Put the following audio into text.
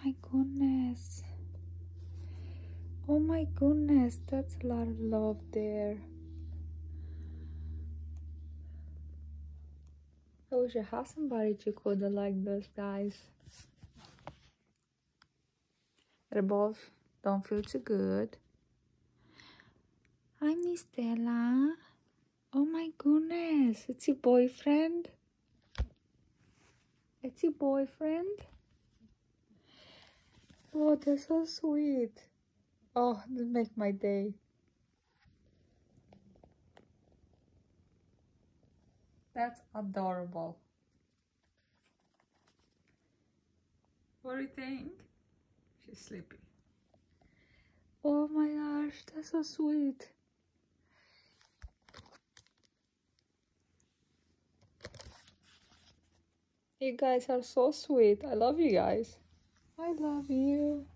my goodness. Oh my goodness, that's a lot of love there. I wish I had somebody to cuddle like this, guys. They both don't feel too good. Hi, Miss Stella. Oh my goodness, it's your boyfriend? It's your boyfriend? Oh, they're so sweet. Oh, that make my day. That's adorable. What do you think? She's sleepy. Oh my gosh, that's so sweet. You guys are so sweet. I love you guys. I love you.